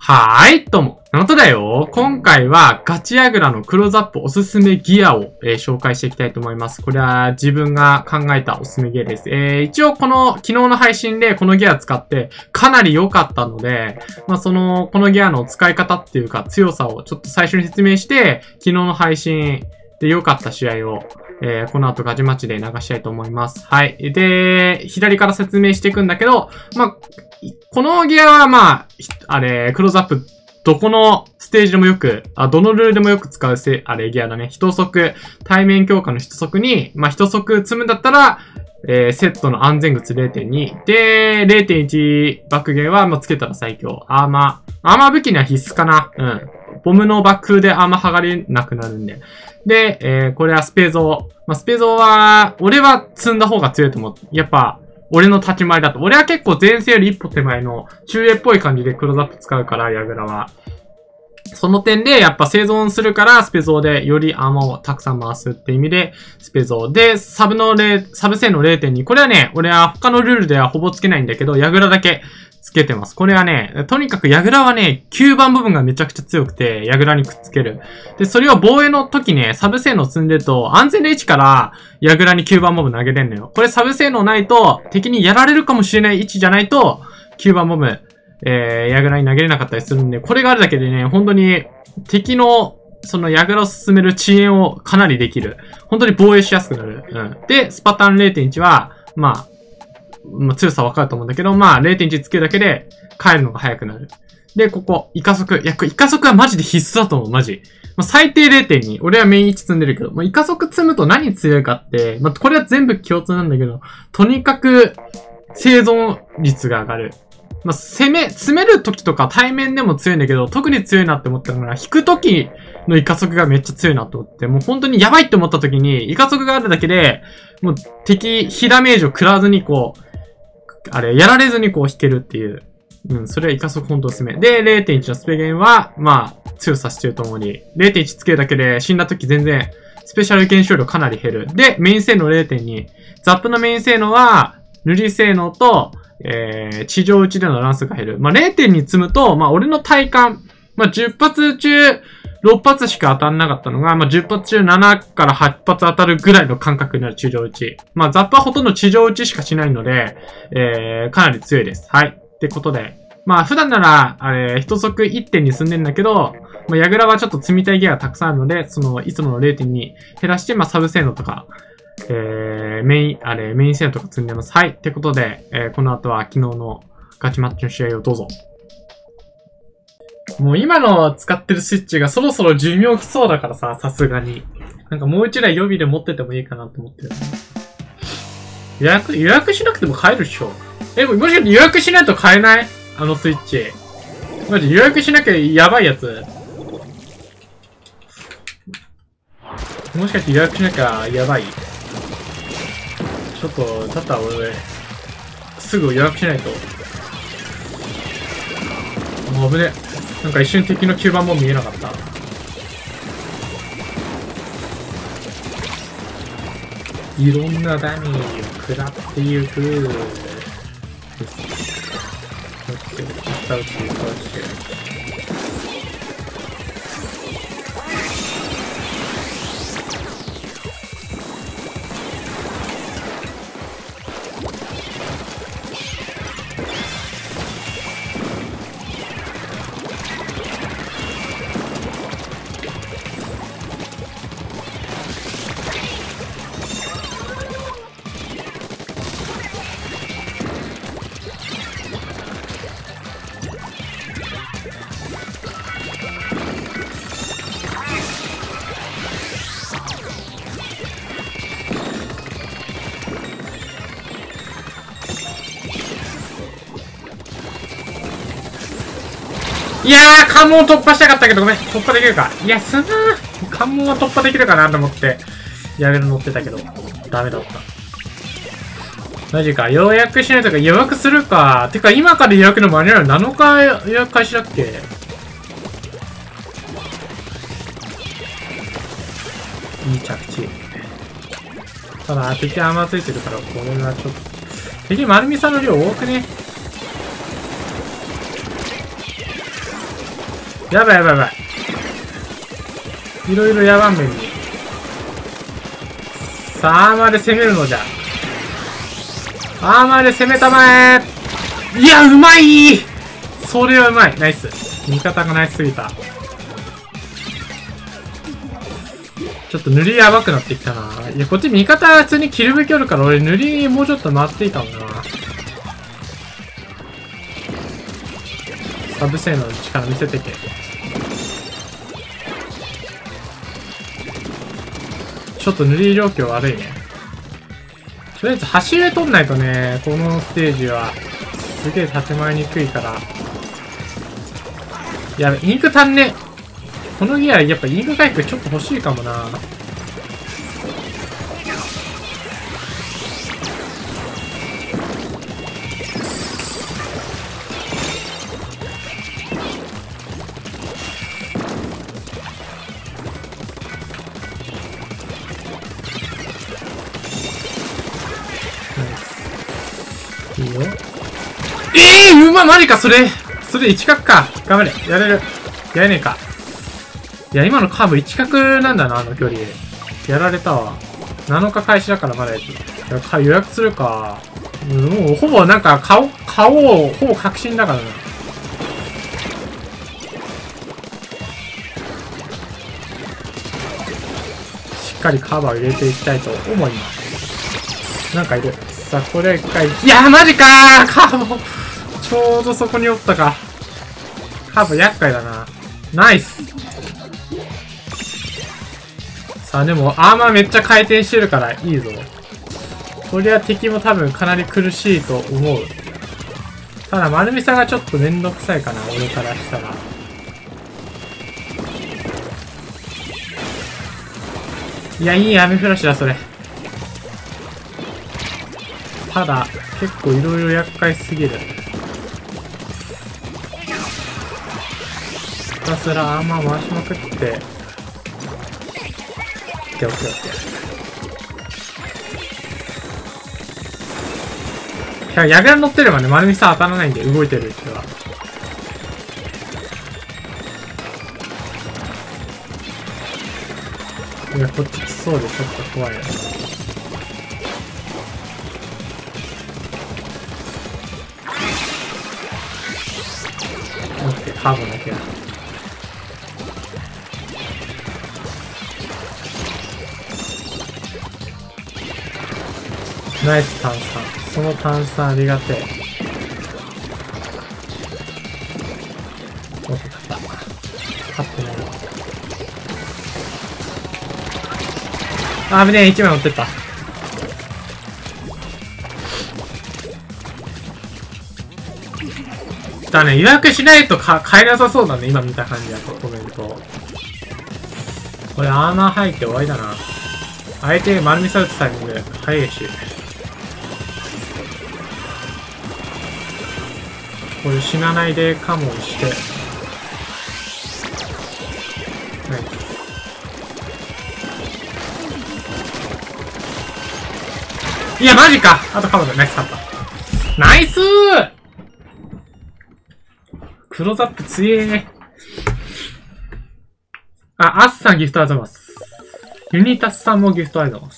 はーい、どうも。ナナトだよ。今回はガチヤグラのクローズアップおすすめギアを、紹介していきたいと思います。これは自分が考えたおすすめギアです。一応この昨日の配信でこのギア使ってかなり良かったので、このギアの使い方っていうか強さをちょっと最初に説明して、昨日の配信で良かった試合をこの後ガチマッチで流したいと思います。はい。で、左から説明していくんだけど、このギアはクローズアップ、どこのステージでもよく、どのルールでもよく使うギアだね。一足、対面強化の一足に、一足積むんだったら、セットの安全靴 0.2。で、0.1 爆撃は、つけたら最強。アーマー武器には必須かな。うん。ボムの爆風でアーマー剥がれなくなるんで。で、これはスペゾー。スペゾーは、俺は積んだ方が強いと思う。やっぱ、俺の立ち回りだと。俺は結構前世より一歩手前の中衛っぽい感じでクローズアップ使うから、ヤグラは。その点で、やっぱ生存するから、スペゾーでよりアーマーをたくさん回すって意味で、スペゾー。で、サブ性能 0.2。これはね、俺は他のルールではほぼつけないんだけど、ヤグラだけつけてます。これはね、とにかくヤグラはね、吸盤部分がめちゃくちゃ強くて、ヤグラにくっつける。で、それを防衛の時ね、サブ性能積んでると、安全な位置からヤグラに吸盤ボム投げれんのよ。これサブ性能ないと、敵にやられるかもしれない位置じゃないと、吸盤ボム、ヤグラに投げれなかったりするんで、これがあるだけでね、本当に敵のそのヤグラを進める遅延をかなりできる。本当に防衛しやすくなる。うん。で、スパタン 0.1 は、強さわかると思うんだけど、0.1 つけるだけで帰るのが早くなる。で、ここ、イカ速。イカ速はマジで必須だと思う、マジ。最低 0.2。俺はメイン1積んでるけど、イカ速積むと何強いかって、これは全部共通なんだけど、とにかく生存率が上がる。詰める時とか対面でも強いんだけど、特に強いなって思ったのが、引く時のイカ速がめっちゃ強いなと思って、もう本当にやばいって思った時に、イカ速があるだけで、もう敵、被ダメージを食らわずにやられずに引けるっていう。うん、それはイカ速本当おすすめ。で、0.1 のスペゲンは、強さしてると思うに、0.1 つけるだけで死んだ時全然、スペシャル減少量かなり減る。で、メイン性能 0.2。ザップのメイン性能は、塗り性能と、地上打ちでの乱数が減る。0.2 積むと、俺の体感、10発中6発しか当たんなかったのが、10発中7から8発当たるぐらいの感覚になる地上打ち。ザップはほとんど地上打ちしかしないので、かなり強いです。はい。ってことで。普段なら、一足 1.2 積んでんだけど、ヤグラはちょっと積みたいギアがたくさんあるので、いつもの 0.2 減らして、サブ性能とか、メイン性能とか積んでます。はい。ってことで、この後は昨日のガチマッチの試合をどうぞ。もう今の使ってるスイッチがそろそろ寿命来そうだからさ、さすがに。もう一台予備で持っててもいいかなと思ってる。予約しなくても買えるっしょ。もしかして予約しないと買えない？あのスイッチ。マジ予約しなきゃやばいやつ。もしかして予約しなきゃやばい？ちょっと、だったら俺、すぐ予約しないと。もう危ね。一瞬敵の吸盤も見えなかった。いろんなダメージを食らっていく。いやー、関門突破したかったけどごめん。突破できるか。いや、関門は突破できるかなと思って、やめる乗ってたけど、ダメだった。マジか。予約しないとか、予約するか。てか、今から予約の間に合う7日予約開始だっけ？いい着地。ただ、敵アーマーついてるから、これはちょっと。敵丸見さんの量多くね。 やばいやばいやばい。いろいろやばんめんに。さあ、アーマーで攻めるのじゃ。アーマーで攻めたまえ。いや、うまい。それはうまい。ナイス。味方がナイスすぎた。ちょっと塗りやばくなってきたな。いや、こっち味方普通にキル武器おるから俺塗りもうちょっと回っていいかもな。サブ性能の力見せてけ。ちょっと塗り状況悪いね。とりあえず端上取んないとね、このステージはすげえ建前にくいから。やべ、インク足んね。このギアやっぱインク回復ちょっと欲しいかもな。いいよ。うま、マジか、それ一角か。頑張れ。やれる。やれねえか。いや、今のカーブ一角なんだな、あの距離。やられたわ。7日開始だからまだやつ。予約するか。もう、ほぼなんか、顔を、ほぼ確信だからな。しっかりカーバーを入れていきたいと思います。なんかいる。さあ、これ一回。いやー、マジかーカーブ、ちょうどそこにおったか。カーブ厄介だな。ナイス。さあ、でも、アーマーめっちゃ回転してるからいいぞ。こりゃ敵も多分かなり苦しいと思う。ただ、丸見さがちょっとめんどくさいかな、俺からしたら。いや、いい雨フラッシュだ、それ。ただ、結構いろいろ厄介すぎる。ひたすらアーマー回しまくって。オッケーオッケーオッケー。ヤグラ乗ってればね、丸みさ当たらないんで、動いてる人は。いや、こっち来そうでちょっと怖いな。オッケー、カーブだけだ。ナイス炭酸。その炭酸ありがてえ。オッケー、勝った。勝ってないわ。あ、危ねえ、1枚持ってった。だね、予約しないと買えなさそうだね、今見た感じだと、コメント。これアーマー入って終わりだな。相手丸見されてたタイミング早いし。これ死なないでカモンして。はい。いや、マジか。あとカモンだ。ナイスカット。ナイスー。クローズアップ強え。あ、アッさんギフトありがとうございます。ユニタスさんもギフトありがとうございます。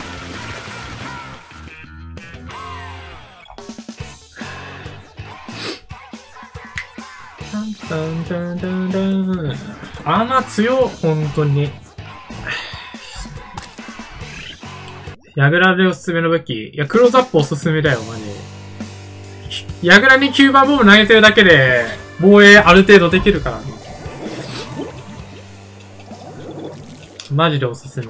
アーマー強、本当に。ヤグラでおすすめの武器。いや、クローズアップおすすめだよ、マジ。ヤグラに9番ボム投げてるだけで、防衛ある程度できるからね。マジでおすすめ。こ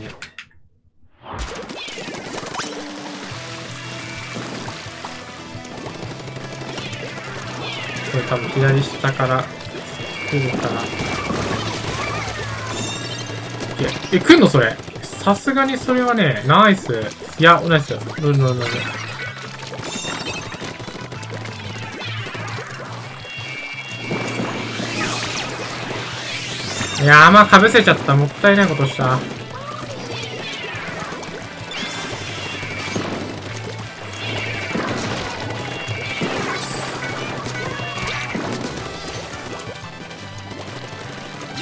れ多分左下から来るから。いや、来んのそれ。さすがにそれはね、ナイス。いや、ナイス。いやー、まあ、被せちゃった。もったいないことした。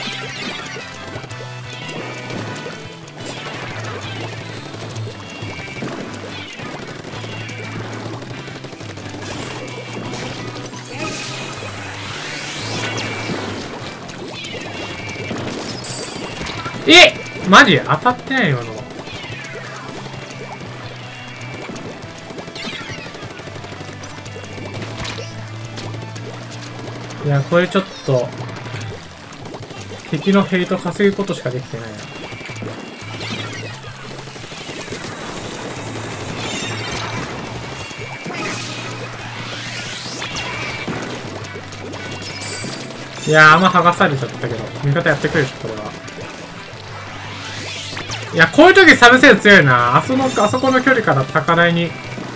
マジ当たってないよ、今の。いや、これちょっと、敵のヘイト稼ぐことしかできてないな。いやー、あんま剥がされちゃったけど、味方やってくれるこれは。いや、こういう時サブセール強いな。あそこの距離から高台に。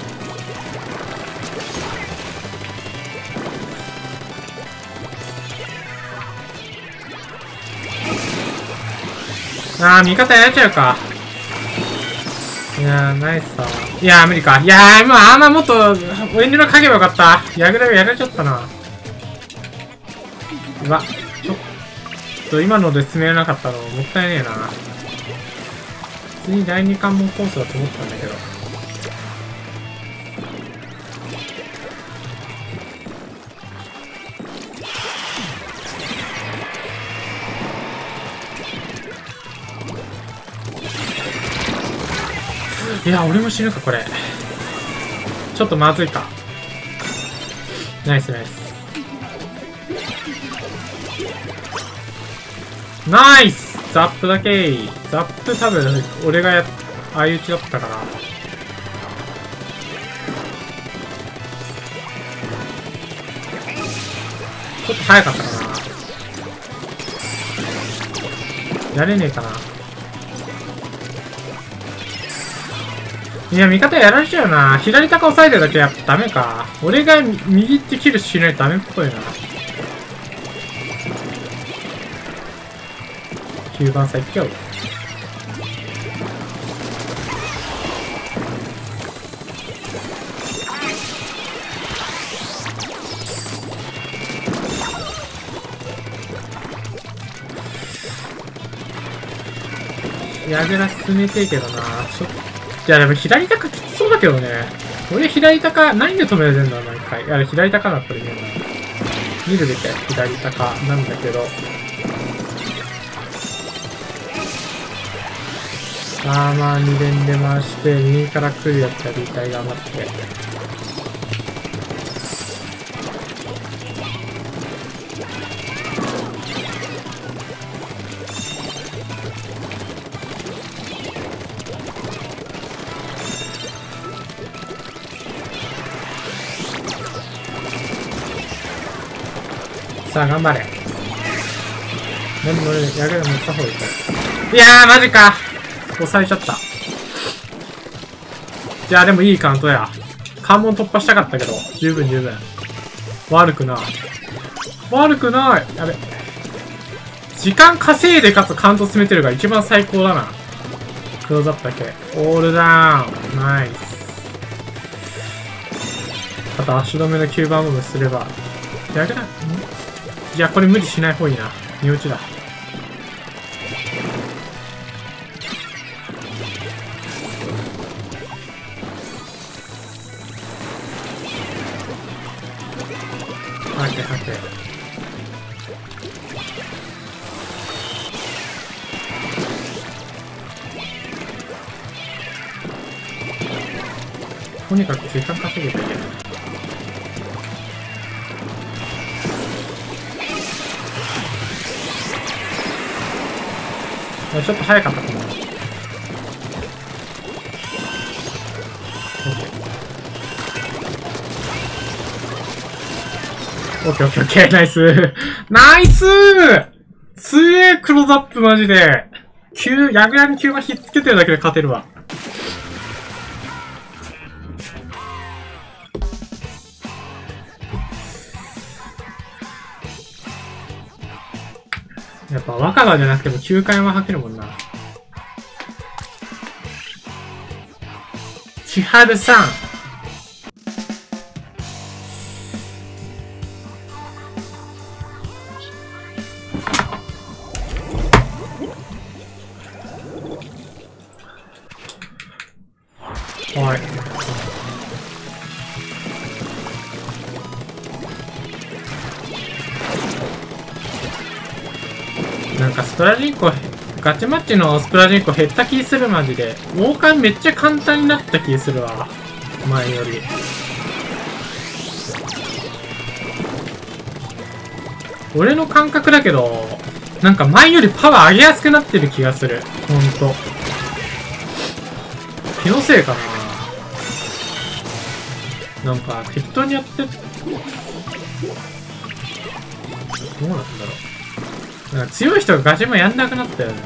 あー、味方やっちゃうか。いやー、ナイスさ。いやー、無理か。いやー、今、あんまもっと、遠慮のかけばよかった。やぐらやられちゃったな。うわ、ちょっと、今ので進めなかったの、もったいねえな。普通に第二関門コースだと思ったんだけど。いや、俺も死ぬか、これ。ちょっとまずいか。ナイスナイス。ナイスザップだけい。ザップ多分、俺が相打ちだったから。ちょっと早かったかな。やれねえかな。いや、味方やられちゃうな。左高押さえてるだけやっぱダメか。俺が右ってキルしないとダメっぽいな。9番さんいっちゃう。矢倉進めていけどな。いや、でも左高きつそうだけどね。俺左高、何で止められるんだ毎回。いや、左高だったらいいよな。見るべきは左高なんだけど。さあ、まあ2連で回して、右から来るやつは理解頑張って。さあ、頑張れ。でも俺、やるの持った方がいいから。いやー、マジか。抑えちゃった。いやー、でもいいカウントや。関門突破したかったけど、十分十分。悪くない。悪くない。やべ。時間稼いでかつカウント進めてるから一番最高だな。クローズアップだけ。オールダウン。ナイス。あと足止めの9番モブすれば。やるな。いや、これ無理しない方がいいな。身内だ。はけはけ。とにかく時間稼げばいいや。ちょっと早かったかな。オッケーオッケーオッケー、ナイスナイス強えクローズアップマジで。ヤグヤに9番ひっつけてるだけで勝てるわ。やっぱ若葉じゃなくても9回は吐けるもんな。千春さん。 はい。なんかスプラジンコ、ガチマッチのスプラジンコ減った気するマジで。王冠めっちゃ簡単になった気するわ。前より。俺の感覚だけど、なんか前よりパワー上げやすくなってる気がする。ほんと。気のせいかな。なんか適当にやって、どうなんだろう。なんか強い人がガチもやんなくなったよね。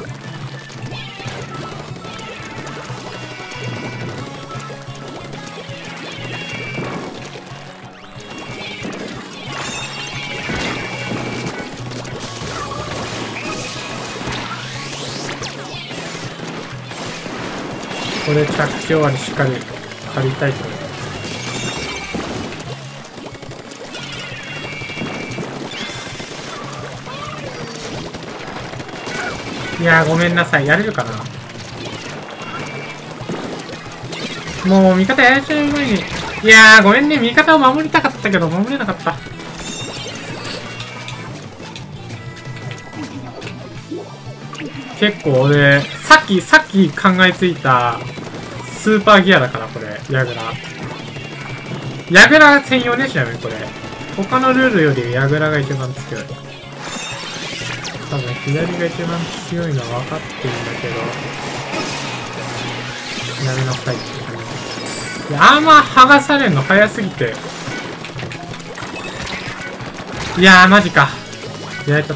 これ着地終わりしっかり借りたいと思います。いやーごめんなさい。やれるかな。もう味方やられちゃう前に。いやーごめんね。味方を守りたかったけど守れなかった。結構俺、さっき考えついたスーパーギアだから、これ。ヤグラ。ヤグラ専用ね、ちなみにこれ。他のルールよりヤグラが一番強い。多分左が一番強いのは分かってるんだけど。やめなさいって感じ。アーマー剥がされるの早すぎて。いやー、マジか。やられちゃった。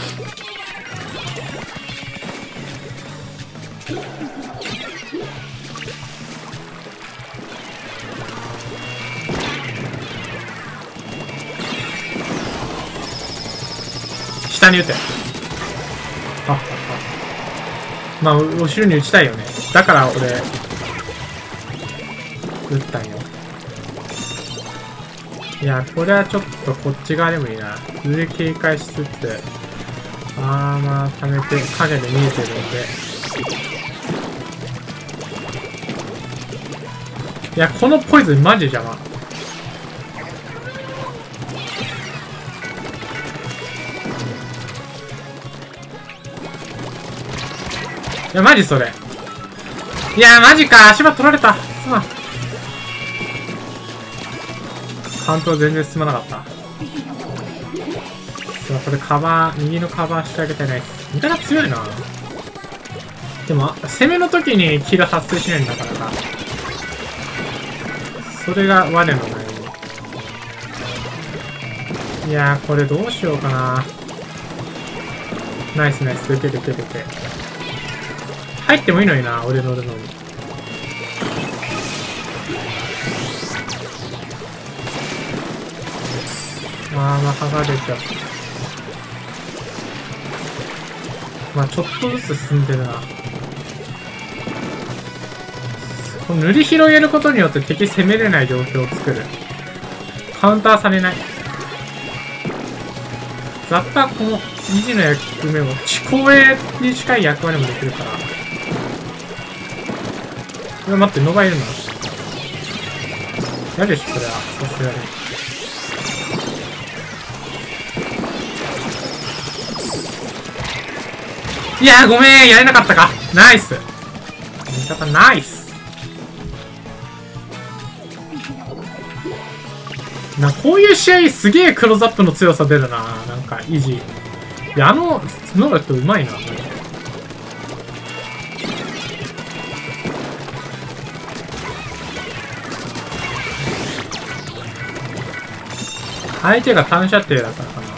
下に打て。まあ、後ろに打ちたいよね。だから俺、打ったんよ。いや、これはちょっとこっち側でもいいな。上警戒しつつ、まあ、溜めて、影で見えてるんで。いや、このポイズンマジ邪魔。いや、マジそれ。いや、マジか。足場取られた。すまん。カウント全然進まなかった。これカバー、右のカバーしてあげたいないです。味方強いな。でも、攻めの時にキル発生しないんだからな。それが我の悩み。いやー、これどうしようかな。ナイスナイス。出て。入ってもいいのにな、俺乗るのに。剥がれちゃった。まあちょっとずつ進んでるな。この塗り広げることによって敵攻めれない状況を作る。カウンターされない。ザッパーこの維持の役目を地公営に近い役割もできるから。これ待って、ノバいるな。嫌でしょ、それは。さすがに。いやー、ごめん、やれなかったか。ナイス。味方ナイス。こういう試合すげえクローズアップの強さ出るな。なんか、維持。いや、ノバってうまいな。相手が単射程だからかな。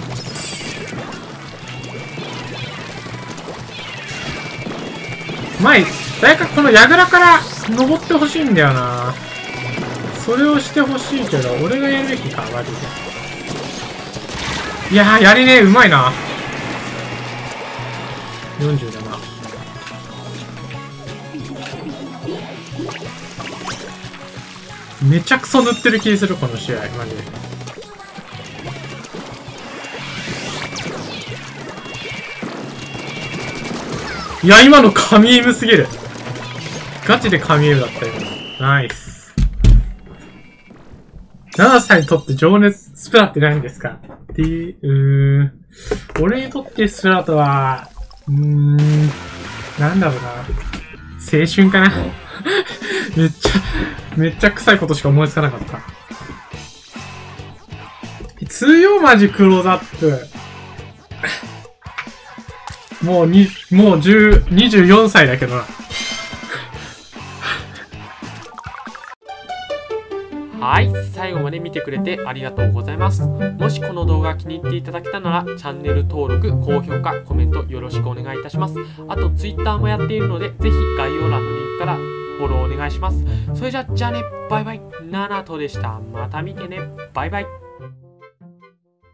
前、誰かこの櫓から登ってほしいんだよな。それをしてほしいけど、俺がやるべきか、マジで。いやー、やりねえ、うまいな。40だな。めちゃくそ塗ってる気する、この試合、マジで。いや、今の神エムすぎる。ガチで神エムだったよ。 ナイス。7歳にとって情熱スプラって何ですか？俺にとってスプラとは、なんだろうな。青春かな。めっちゃ臭いことしか思いつかなかった。通用マジクローズアップ。もう24歳だけどな。 はい、最後まで見てくれてありがとうございます。もしこの動画気に入っていただけたなら、チャンネル登録、高評価、コメントよろしくお願いいたします。あと Twitter もやっているので、ぜひ概要欄のリンクからフォローお願いします。それじゃあね、バイバイ。ナナトでした。また見てね。バイバイ。